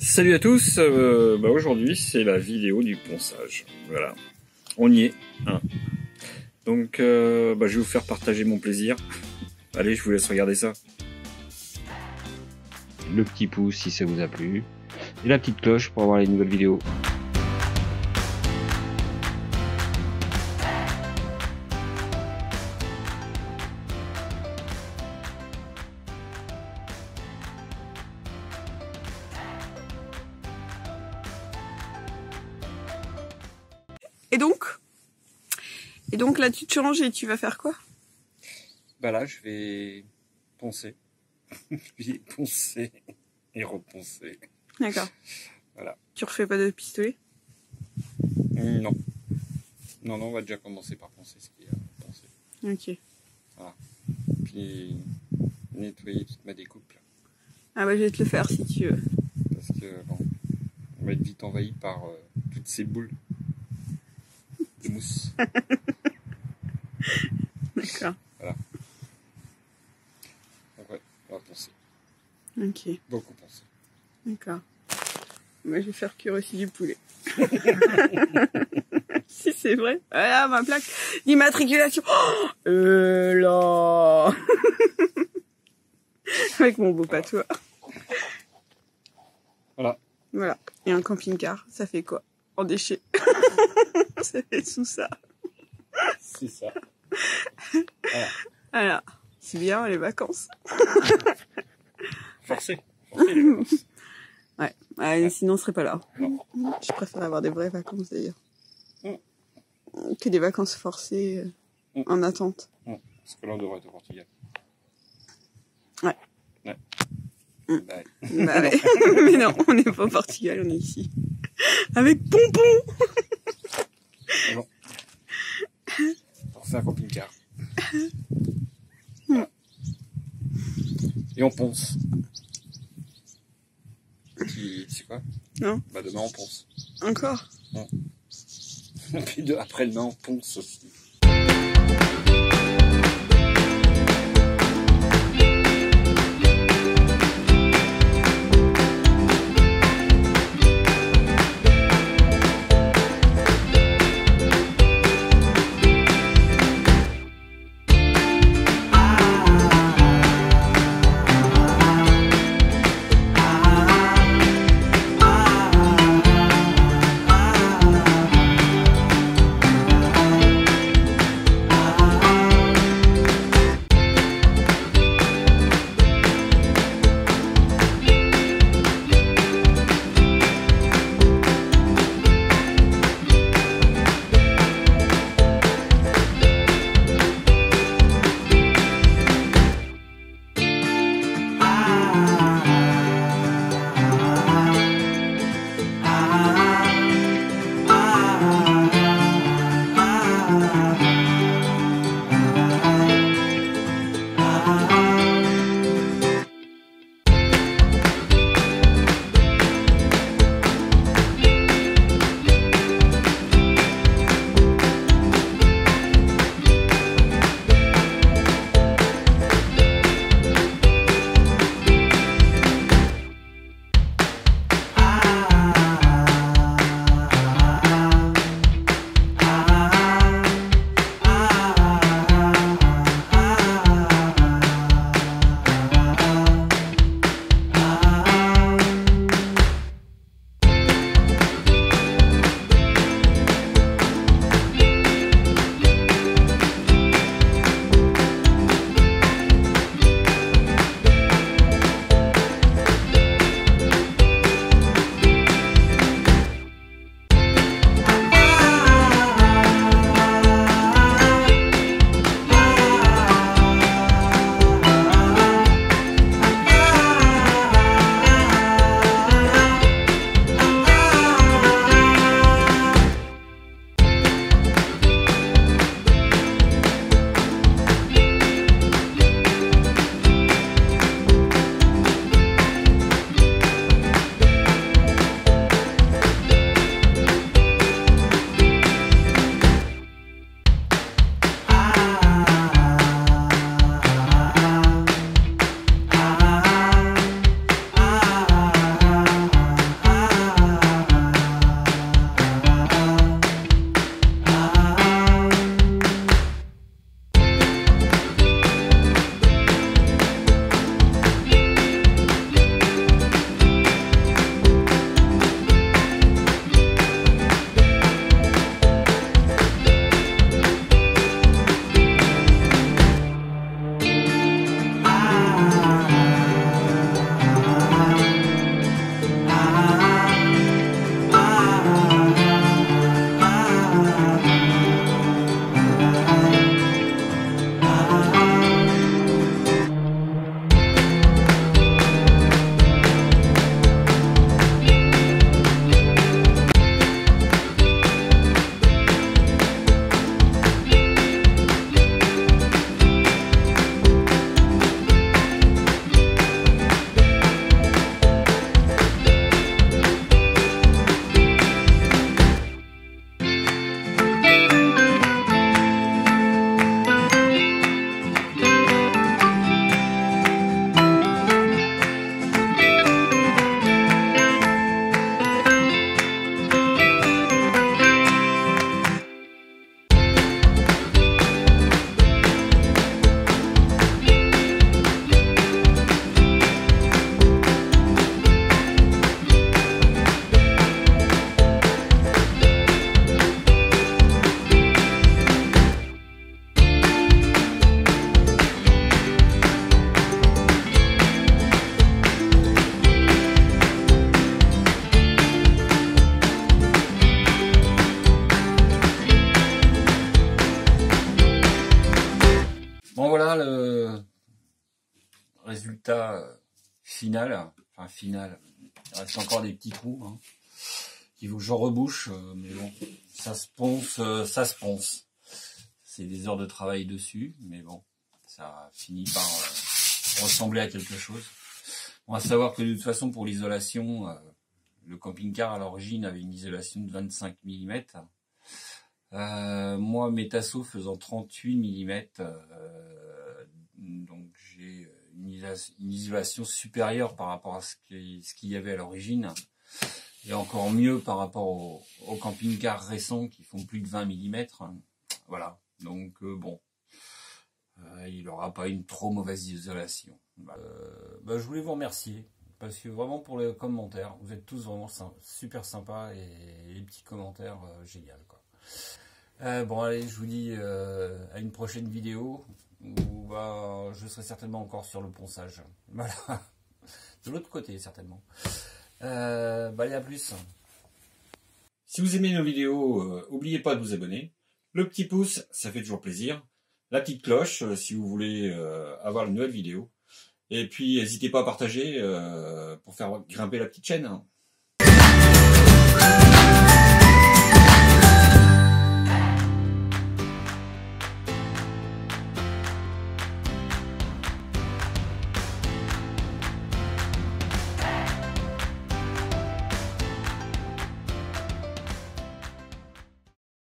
Salut à tous, aujourd'hui c'est la vidéo du ponçage, voilà, on y est, hein. Donc je vais vous faire partager mon plaisir, allez je vous laisse regarder ça. Le petit pouce si ça vous a plu, et la petite cloche pour avoir les nouvelles vidéos. Et donc là tu te changes et tu vas faire quoi? Bah là je vais poncer, puis poncer et reponcer. D'accord. Voilà. Tu refais pas de pistolet? Non. Non, on va déjà commencer par poncer ce qu'il y a à poncer. Ok. Voilà. Puis nettoyer toute ma découpe là. Ah bah je vais te le faire si tu veux. Parce que bon, on va être vite envahi par toutes ces boules de mousse. D'accord. Voilà. Donc ouais, on va poncer. Ok. Beaucoup poncer. D'accord. Moi je vais faire cuire aussi du poulet. Si c'est vrai. Voilà ma plaque d'immatriculation. Oh là. Avec mon beau patois. Voilà. Voilà. Et un camping-car, ça fait quoi? En déchets. Ça fait tout ça. C'est ça. Voilà. Voilà. C'est bien les vacances. Forcé. Les vacances. Ouais. Ouais. Sinon on serait pas là. Non. Je préfère avoir des vraies vacances d'ailleurs. Mm. Que des vacances forcées en attente. Parce que là on devrait être au Portugal. Ouais. Ouais. Mm. Bah, ouais. Bah ouais. Mais non, on n'est pas au Portugal, on est ici. Avec Pompon. Bon. On fait un camping-car. Voilà. Et on ponce. C'est quoi? Non. Bah demain on ponce. Encore? Et puis après-demain on ponce aussi. résultat final. Enfin, final. Il reste encore des petits trous. Hein. Il faut que j'en rebouche. Mais bon, ça se ponce, ça se ponce. C'est des heures de travail dessus. Mais bon, ça finit par ressembler à quelque chose. On va savoir que de toute façon, pour l'isolation, le camping-car à l'origine avait une isolation de 25 mm. Moi, mes tasseaux faisant 38 mm, donc j'ai une isolation supérieure par rapport à ce qu'il y avait à l'origine, et encore mieux par rapport aux camping-cars récents qui font plus de 20 mm. Voilà, donc bon, il n'aura pas une trop mauvaise isolation. Je voulais vous remercier, parce que vraiment pour les commentaires, vous êtes tous vraiment super sympas, et les petits commentaires génial quoi. Bon allez, je vous dis à une prochaine vidéo où je serai certainement encore sur le ponçage. Voilà, de l'autre côté certainement. Allez, à plus. Si vous aimez nos vidéos, n'oubliez pas de vous abonner. Le petit pouce, ça fait toujours plaisir. La petite cloche, si vous voulez avoir une nouvelle vidéo. Et puis n'hésitez pas à partager pour faire grimper la petite chaîne.